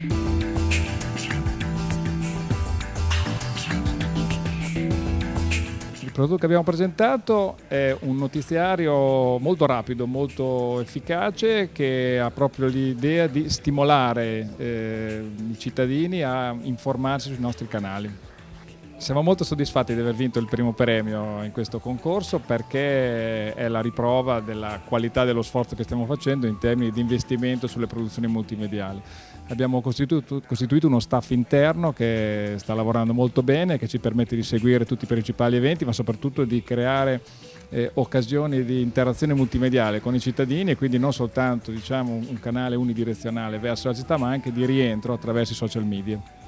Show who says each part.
Speaker 1: Il prodotto che abbiamo presentato è un notiziario molto rapido, molto efficace, che ha proprio l'idea di stimolare i cittadini a informarsi sui nostri canali. Siamo molto soddisfatti di aver vinto il primo premio in questo concorso, perché è la riprova della qualità dello sforzo che stiamo facendo in termini di investimento sulle produzioni multimediali. Abbiamo costituito uno staff interno che sta lavorando molto bene, che ci permette di seguire tutti i principali eventi, ma soprattutto di creare occasioni di interazione multimediale con i cittadini, e quindi non soltanto, diciamo, un canale unidirezionale verso la città, ma anche di rientro attraverso i social media.